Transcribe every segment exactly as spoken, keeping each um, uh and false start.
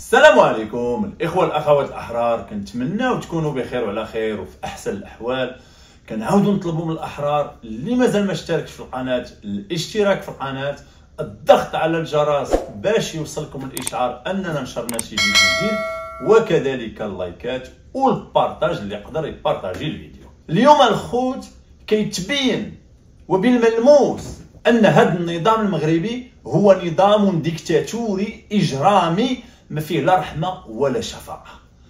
السلام عليكم الاخوه الاخوات الاحرار، كنتمناو تكونوا بخير وعلى خير وفي احسن الاحوال. كنعاودوا نطلبوا من الاحرار اللي مازال ما اشتركش في القناه الاشتراك في القناه، الضغط على الجرس باش يوصلكم الاشعار اننا نشرنا شي فيديو جديد، وكذلك اللايكات والبارطاج اللي يقدر يبارطاجي الفيديو. اليوم الخوت كيتبين وبالملموس ان هذا النظام المغربي هو نظام ديكتاتوري اجرامي ما فيه لا رحمه ولا شفاعه.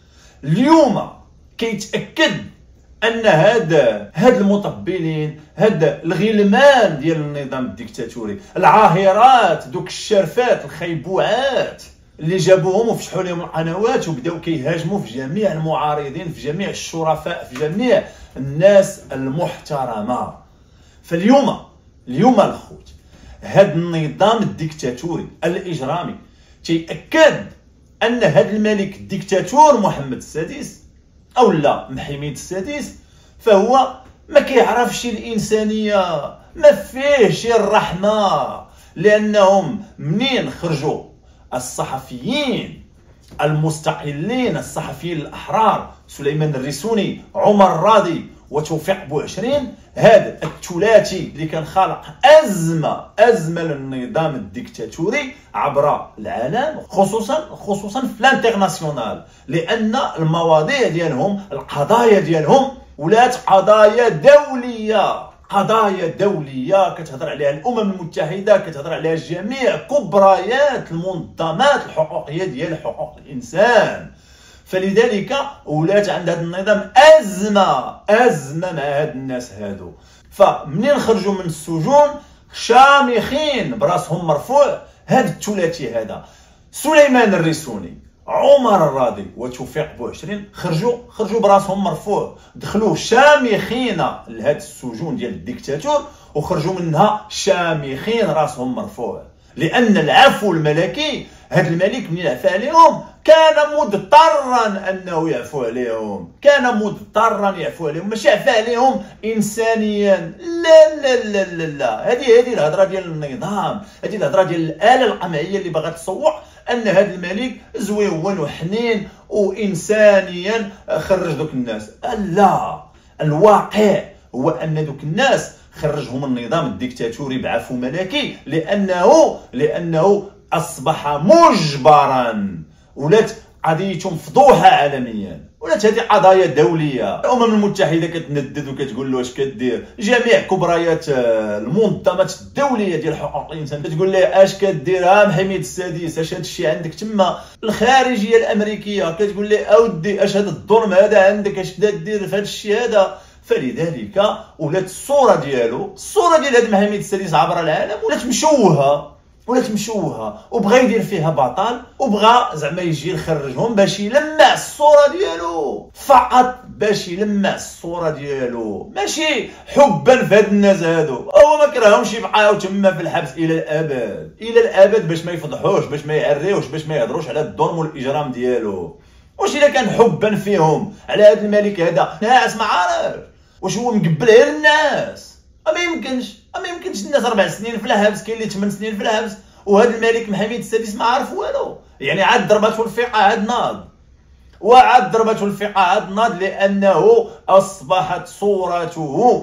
اليوم كيتاكد ان هاد هاد المطبلين، هاد الغلمان ديال النظام الديكتاتوري، العاهرات، دوك الشرفات الخيبوعات اللي جابوهم وفتحوا لهم القنوات وبداو كيهاجموا في جميع المعارضين، في جميع الشرفاء، في جميع الناس المحترمه. فاليوم اليوم الخوت هاد النظام الديكتاتوري الاجرامي تيأكد ان هاد الملك الديكتاتور محمد السادس او لا محمد السادس فهو ما كيعرفش الانسانيه، ما فيهش الرحمه، لانهم منين خرجوا الصحفيين المستقلين، الصحفيين الاحرار، سليمان الريسوني، عمر الراضي وتوفيق بوعشرين، هذا الثلاثي اللي كان خالق ازمه ازمه للنظام الديكتاتوري عبر العالم، خصوصا خصوصا في الانترناسيونال، لان المواضيع ديالهم، القضايا ديالهم ولات قضايا دوليه، قضايا دوليه كتهضر عليها الامم المتحده، كتهضر عليها جميع كبريات المنظمات الحقوقيه ديال حقوق الانسان. فلذلك ولات عند هذا النظام ازمه ازمه مع هاد الناس هادو. فمنين خرجوا من السجون شامخين براسهم مرفوع، هاد الثلاثي هذا سليمان الريسوني، عمر الراضي وتوفيق بوعشرين خرجوا خرجوا براسهم مرفوع، دخلوا شامخين لهاد السجون ديال الديكتاتور وخرجوا منها شامخين راسهم مرفوع، لان العفو الملكي، هاد الملك من يعفى عليهم كان مضطرا انه يعفو عليهم، كان مضطرا يعفو عليهم، ماشي عفى عليهم انسانيا، لا لا لا لا لا. هذه هذه الهضره ديال النظام، هذه الهضره ديال الاله القمعيه اللي باغا تصوح ان هذا الملك زويون وحنين وانسانيا خرج دوك الناس. لا، الواقع هو ان دوك الناس خرجهم النظام الديكتاتوري بعفو ملكي، لانه لانه اصبح مجبرا، ولات قضيتهم فضوحه عالميا، ولات هذه قضايا دوليه. الامم المتحده كتندد وكتقول له اش كدير، جميع كبريات المنظمات الدوليه ديال حقوق الانسان كتقول له اش كدير ها محمد السادس، اش هذا الشيء عندك تما. الخارجيه الامريكيه كتقول له اودي اش هذا الظلم هذا عندك، اش بدا دير في هذا الشيء هذا. فلذلك ولات الصوره ديالو، الصوره ديال هذا محمد السادس عبر العالم ولات مشوهه، ولات مشوهه، وبغى يدير فيها بطل، وبغى زعما يجي يخرجهم باش يلمع الصوره ديالو، فقط باش يلمع الصوره ديالو، ماشي حبا في هاد الناس هادو. هو ما كرههمش يبقاو تما في الحبس الى الابد، الى الابد، باش ما يفضحوش، باش ما يعريوش، باش ما يهضروش على الظلم والاجرام ديالو. واش الا كان حبا فيهم على هذا الملك هذا ناس ما عارف واش هو مقبل غير الناس؟ ما يمكنش، ما يمكنش. الناس اربع سنين في الحبس، كاين اللي ثمان سنين في الحبس، وهذا الملك محمد السادس ما عارف والو. يعني عاد ضربته الفقه عاد ناض، وعاد ضربته الفقه عاد ناض، لانه اصبحت صورته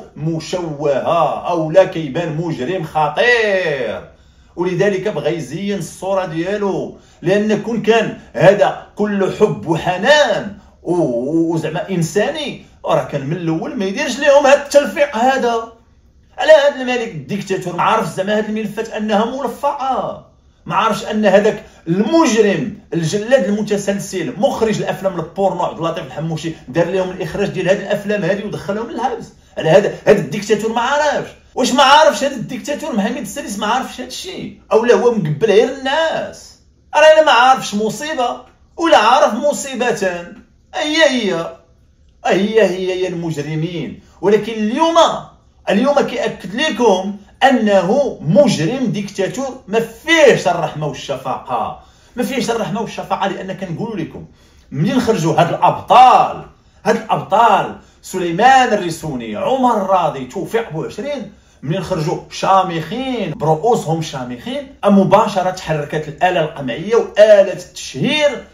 مشوهه، او لا كيبان مجرم خطير، ولذلك بغى يزين الصوره ديالو. لان كون كان هذا كله حب وحنان وزعما انساني، راه كان من الاول ما يديرش لهم هذا التلفيق هذا على هذا الملك الديكتاتور. ما عارف زعما هذه الملفات انها ملفقه، ما عارفش ان هذاك المجرم الجلاد المتسلسل مخرج الافلام البورنو عبد اللطيف الحموشي دار لهم الاخراج ديال هذه الافلام هذه ودخلهم للحبس على هذا هذا الديكتاتور. ما عارفش واش ما عارفش هذا الديكتاتور محمد السادس ما عارفش هذا الشيء، او لا هو مقبل غير الناس. راه انا ما عارفش مصيبه ولا عارف مصيبه، هي هي هي هي هي المجرمين. ولكن اليوم اليوم كيأكد لكم انه مجرم ديكتاتور ما فيهش الرحمه والشفقه، ما فيهش الرحمه والشفقه. لان كنقول لكم منين خرجوا هاد الابطال، هاد الابطال سليمان الريسوني، عمر الراضي، توفيق بوعشرين، منين خرجوا شامخين برؤوسهم شامخين، مباشره تحركت الاله القمعيه واله التشهير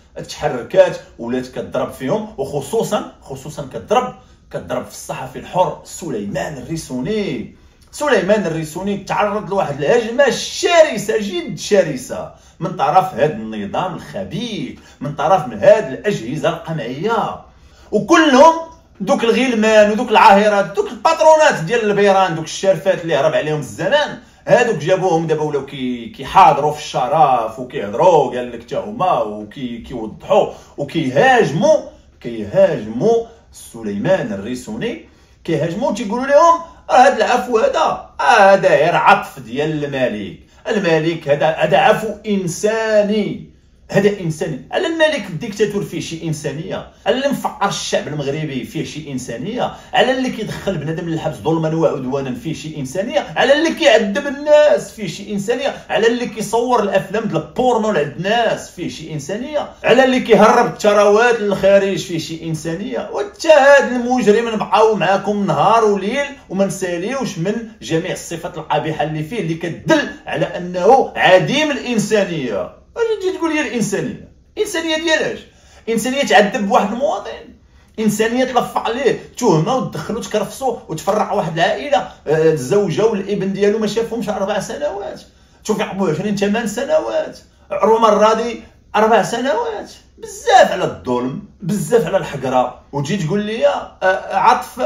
التحركات ولات كضرب فيهم، وخصوصا خصوصا كضرب كضرب في الصحفي الحر سليمان الريسوني. سليمان الريسوني تعرض لواحد الهجمه شرسه جد شرسه من طرف هذا النظام الخبيث، من طرف من هذه الاجهزه القمعيه، وكلهم دوك الغلمان ودوك العاهرات دوك الباترونات ديال البيران، دوك الشرفات اللي هرب عليهم الزمان، هادوك جابوهم دابا ولاو كي كيحاضروا في الشرف وكيهضروا قال لك حتى هما وكيوضحوا وكيهاجموا كيهاجموا سليمان الريسوني، كيهاجموا تيقولوا لهم راه هذا العفو هذا هذا غير عطف ديال الملك. الملك هذا هذا عفو انساني، هذا انساني. على الملك الديكتاتور فيه شي انسانيه، على اللي مفقر الشعب المغربي فيه شي انسانيه، على اللي كيدخل بنادم للحبس ظلما وعدوانا فيه شي انسانيه، على اللي كيعذب الناس فيه شي انسانيه، على اللي كيصور الافلام ديال البورنو لعند الناس فيه شي انسانيه، على اللي كيهرب الثروات للخارج فيه شي انسانيه. وحتى هذا المجرم نبقاو معاكم نهار وليل وما نساليوش من جميع الصفات القبيحه اللي فيه اللي كتدل على انه عديم الانسانيه. اجي تقول لي الانسانيه، الانسانيه ديالاش؟ انسانيه تعذب بواحد المواطن، انسانيه تلفق عليه تهمه وتدخلو تكرفصو وتفرق واحد العائله، الزوجه والابن ديالو ما شافهمش اربع سنوات، شوف يعقبوا عشرين ثمان سنوات، عروه الراضي اربع سنوات. بزاف على الظلم، بزاف على الحقره، وتجي تقول لي عطف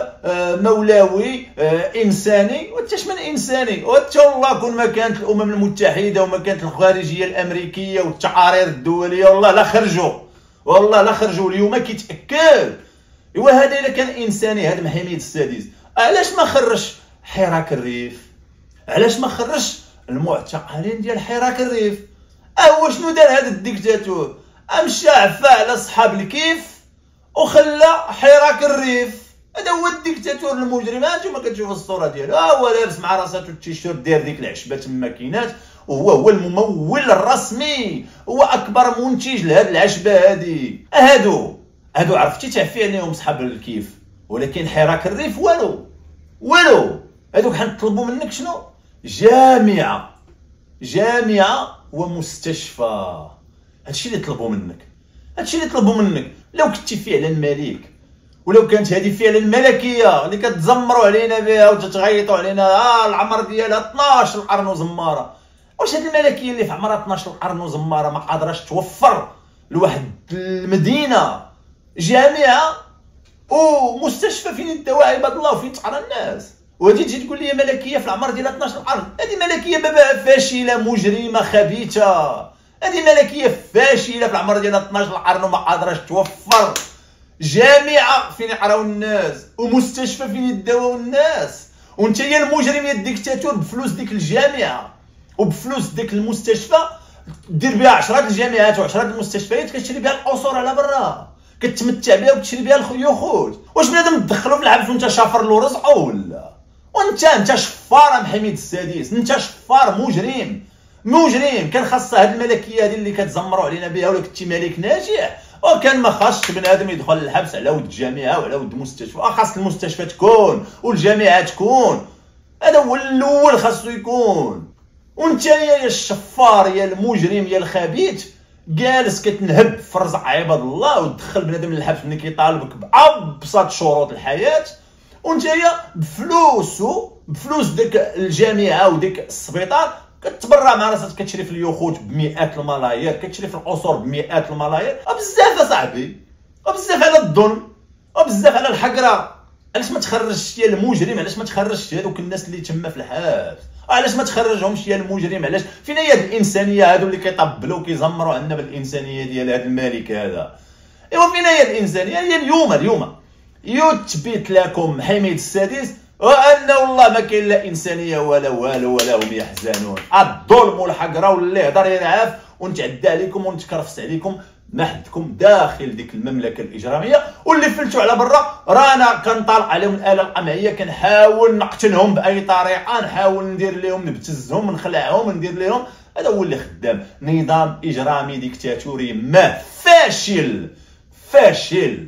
مولوي انساني. وانت من انساني؟ وانت والله كون ما كانت الامم المتحده وما كانت الخارجيه الامريكيه والتعارير الدوليه والله لا خرجوا، والله لا خرجوا. اليوم كيتاكد ايوا هذا الا كان انساني هذا محمد السادس علاش ما خرجش حراك الريف؟ علاش ما خرجش المعتقلين ديال حراك الريف؟ اهو شنو دار هذا الديكتاتور؟ مشى عفا على صحاب الكيف وخلى حراك الريف. هذا هو الديكتاتور المجرم. انتما كتشوفوا الصوره ديالو، ها هو لابس مع راساتو التيشيرت داير ديك العشبه تما كاينات، وهو هو الممول الرسمي، هو اكبر منتج لهاد العشبه هادي. هادو هادو عرفتي تعفي عليهم صحاب الكيف، ولكن حراك الريف والو والو. هادوك حنطلبوا منك شنو؟ جامعه جامعه ومستشفى. هادشي اللي طلبوا منك، هادشي اللي طلبوا منك. لو كنتي فعلا ملك، ولو كانت هذه فعلا الملكيه اللي كتزمروا علينا بها وتتغيطوا علينا اه العمر ديالها اثناش القرن وزماره، واش هذه الملكيه اللي في عمرها اثناش القرن وزماره ما قادراش توفر لواحد المدينه جامعه ومستشفى فين الدواء عباد الله وفين تقرا الناس؟ وهادي تجي تقول لي ملكيه في العمر ديالها اثناش القرن؟ هذه ملكيه بابا فاشله مجرمه خبيثه. هذه ملكيه فاشله في العمر ديالها اثناش القرن وما قادراش توفر جامعه فين يقراو الناس ومستشفى فين يداووا الناس. وانت يا المجرم يا الديكتاتور بفلوس ديك الجامعه وبفلوس ديك المستشفى دير بها عشرات الجامعات وعشرات المستشفيات، كتشري بها القصور على برا، كتمتع بها وتشري بها الخيوخوت. واش بنادم تدخلو في العبس وانت شافر له رزقه ولا؟ وانت انت شفار محمد السادس، انت شفار مجرم مجرم. كان خاص هاد الملكيه هادي اللي كتزمروا علينا بها، ولا كنتي ملك ناجح وكان ما خاصش بنادم يدخل للحبس على ود الجامعه وعلى ود المستشفى. خاص المستشفى تكون والجامعه تكون، هذا هو الاول خاصو يكون. وانت يا الشفار يا المجرم يا الخبيث جالس كتنهب في رزق عباد الله وتدخل بنادم للحبس ملي كيطالبك بابسط شروط الحياه، وانت بفلوسو بفلوس ديك الجامعه وديك السبيطار كتبرع مع راسك، كتشري في اليخوت بمئات الملايير، كتشري في القصور بمئات الملايير. بزاف اصاحبي، وبزاف على الظلم، وبزاف على الحقره. علاش ما تخرجش يا المجرم؟ علاش ما تخرجش هذوك الناس اللي تما في الحبس؟ علاش ما تخرجهمش يا المجرم؟ علاش فين هي الانسانيه؟ هادو اللي كيطبلوا وكيزمروا عندنا بالانسانيه ديال هذا الملك هذا. ايوا فين هي الانسانيه؟ هي اليوم اليوم يثبت لكم حميد السادس وان والله ما كاين لا انسانيه ولا والو ولا هم يحزنون. الظلم والحقره واللي هضر ينعاف ونتعدى عليكم ونتكرفس عليكم ما حدكم داخل ديك المملكه الاجراميه. واللي فلتوا على برا رانا كنطالق عليهم الاله القمعيه، كنحاول نقتلهم باي طريقه، نحاول ندير لهم نبتزهم نخلعهم ندير لهم. هذا هو اللي خدام. نظام اجرامي ديكتاتوري ما فاشل فاشل.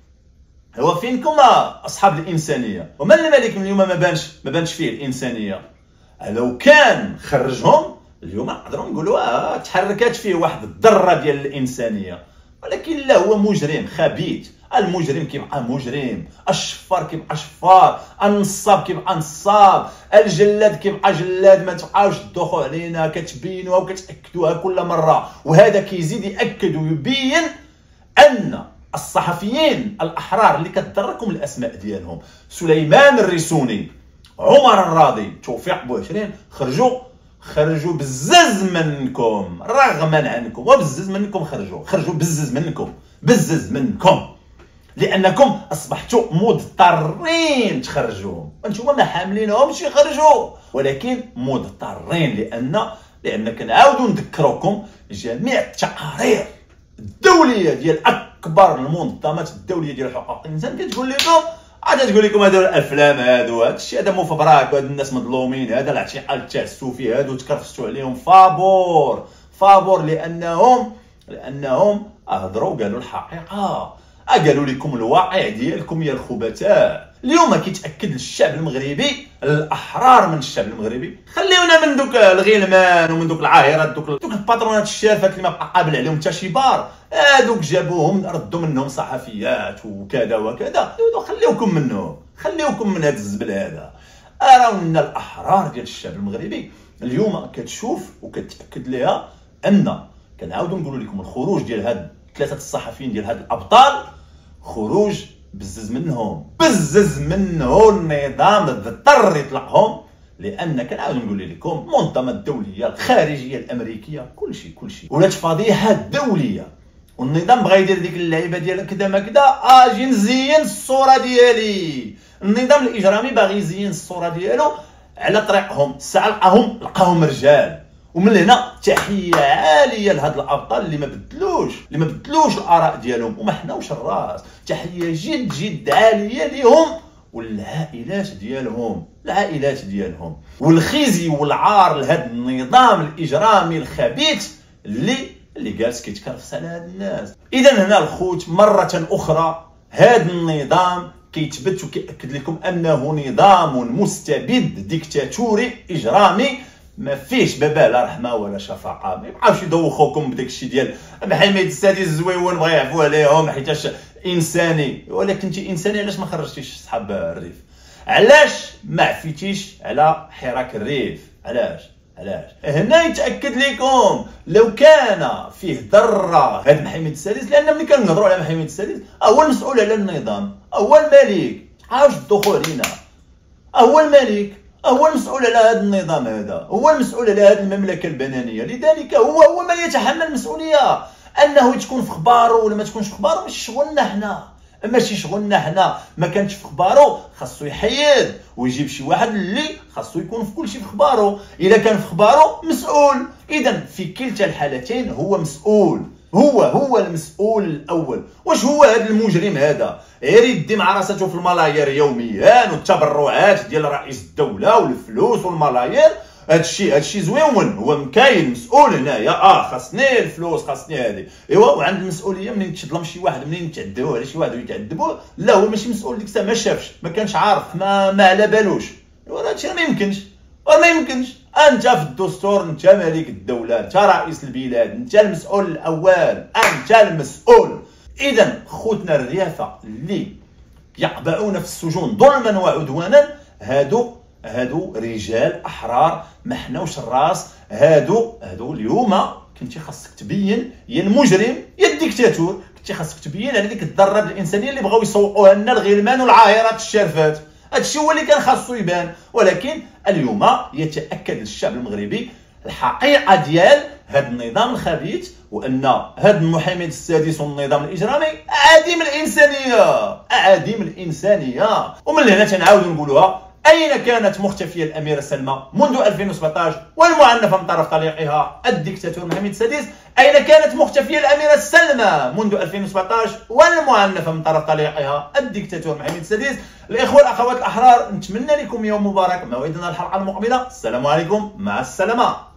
هو فينكم اصحاب الانسانيه؟ ومن الملك من اليوم ما بانش ما بانش فيه الانسانيه. لو كان خرجهم اليوم نقدروا نقولوا اه تحركات فيه واحد الذره ديال الانسانيه. ولكن لا، هو مجرم خبيث. المجرم كيبقى مجرم، الشفار كيبقى شفار، النصاب كيبقى نصاب، الجلاد كيبقى جلاد. ما تبقاوش تدوخوا علينا، كتبينوها وكتاكدوها كل مره، وهذا كيزيد ياكد ويبين ان الصحفيين الاحرار اللي كتضركم الاسماء ديالهم سليمان الريسوني، عمر الراضي، توفيق بوعشرين، خرجوا خرجوا بزز منكم رغما عنكم، وبزز منكم خرجوا خرجوا بزز منكم بزز منكم لانكم اصبحتوا مضطرين تخرجوا. انتم ما حاملينهمش يخرجوا، ولكن مضطرين لان لان كنعاودوا نذكروكم جميع التقارير الدوليه ديال اكبر المنظمات الدوليه ديال حقوق الانسان كتقول لكم، عاد تقول لكم هادو الافلام، هادو هادشي هذا مفبرك، وهاد الناس مظلومين، هذا الاعتقال التعسفي، هادو تكرفتوا عليهم فابور فابور لانهم لانهم هضروا قالوا الحقيقه، قالوا لكم الواقع ديالكم يا الخبثاء. اليوم كيتاكد للشعب المغربي الاحرار من الشعب المغربي، خليونا من دوك الغلمان ومن دوك العاهرات، دوك دوك الباترونات الشافات اللي ما بقى قابل عليهم حتى شي بار، هادوك جابوهم ردوا منهم صحفيات وكذا وكذا، خليوكم منهم، خليوكم من هذا الزبل هذا. اراو ان الاحرار ديال الشعب المغربي اليوم كتشوف وكتاكد ليها ان كنعاودوا نقولوا لكم الخروج ديال هاد ثلاثه الصحفيين ديال هاد الابطال خروج بزز منهم بزز منه النظام اضطر يطلقهم، لان كنعاود نقول لكم المنظمه الدوليه الخارجيه الامريكيه كلشي كلشي ولات فضيحه دوليه، والنظام بغى يدير ديك اللعيبه ديال كذا ما كذا، اجي نزين الصوره ديالي. النظام الاجرامي باغي يزين الصوره ديالو على طريقهم، الساعه لقاهم لقاهم رجال. ومن هنا تحيه عاليه لهاد الابطال اللي ما بدلوش اللي ما بدلوش الاراء ديالهم وما حناوش الراس، تحيه جد جد عاليه ليهم والعائلات ديالهم العائلات ديالهم والخزي والعار لهاد النظام الاجرامي الخبيث اللي اللي جالس كيتكرفس على هاد الناس. اذا هنا الخوت مره اخرى هاد النظام كيتبت وكيأكد لكم انه نظام مستبد ديكتاتوري اجرامي ما فيش بابا لا رحمه ولا شفقه. ما يبقاوش يدوخوكم بداك الشيء ديال محمد السادس الزويون بغا يعفوا عليهم حيتاش انساني، ولكن انت انساني علاش ما خرجتيش صحاب الريف؟ علاش ما عفيتيش على حراك الريف؟ علاش علاش هنا يتاكد لكم لو كان فيه ذره هذا محمد السادس، لان ملي كنهضروا على محمد السادس هو المسؤول على النظام، هو الملك، عاوش تدخلوا علينا، هو الملك، هو المسؤول على هذا النظام، هذا هو المسؤول على هذه المملكه البنانيه، لذلك هو هو من يتحمل المسؤوليه. انه تكون في اخباره ولا ما تكونش في اخباره ماشي شغلنا حنا، ماشي شغلنا حنا. ما كانش في اخباره خاصو يحيد ويجيب شي واحد اللي خاصو يكون في كل شيء في اخباره. اذا كان في اخباره مسؤول، اذا في كلتا الحالتين هو مسؤول، هو هو المسؤول الاول. واش هو هذا المجرم هذا غير يدي مع راساته في الملايير يوميا والتبرعات ديال رئيس الدوله والفلوس والملايير؟ هادشي هادشي زويون، هو مكاين مسؤول هنايا، اه خاصني الفلوس خاصني هذه، ايوا وعند المسؤوليه منين تظلم شي واحد، منين تعذبوه على شي واحد ويتعذبوه، لا هو ماشي مسؤول ديك الساعه، ما شافش، ما كانش عارف، ما ما على بالوش. ايوا هادشي ما يمكنش ما يمكنش. انت في الدستور انت ملك الدوله، انت رئيس البلاد، انت المسؤول الاول، انت المسؤول. اذا خوتنا الريافه اللي يقبعون في السجون ظلما وعدوانا هادو هادو رجال احرار ما حناوش الراس. هادو هادو اليوم كنتي خاصك تبين يا المجرم يا الديكتاتور، كنتي خاصك تبين على ديك الذره الانسانيه اللي بغاو يسوقوها لنا الغلمان والعاهرات الشارفات. هادشي هو اللي كان خاصو يبان، ولكن اليوم يتاكد الشعب المغربي الحقيقه ديال هذا النظام الخبيث، وان هذا محمد السادس والنظام الاجرامي عديم الانسانيه عديم الانسانيه. ومن هنا تنعاودوا نقولوها، أين كانت مختفية الأميرة سلمى منذ ألفين وسبعطاش والمعنفة من طرف طليقها الدكتاتور محمد السادس؟ أين كانت مختفية الأميرة سلمى منذ ألفين وسبعطاش والمعنفة من طرف طليقها الدكتاتور محمد السادس؟ الإخوة والأخوات الأحرار، نتمنى لكم يوم مبارك، موعدنا الحلقة المقبلة، السلام عليكم، مع السلامة.